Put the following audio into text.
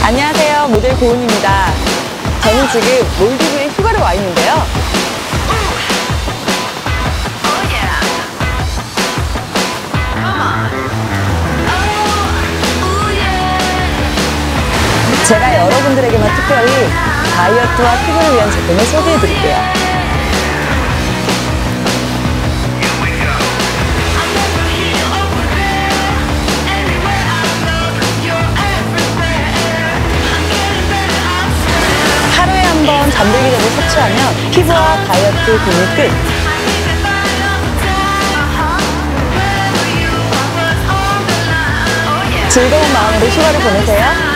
안녕하세요, 모델 고은입니다. 저는 지금 몰디브에 휴가를 와 있는데요. 제가 여러분들에게만 특별히 다이어트와 피부를 위한 제품을 소개해 드릴게요. 하루에 한 번 잠들기 전에 섭취하면 피부와 다이어트 고민 끝! 즐거운 마음으로 휴가를 보내세요.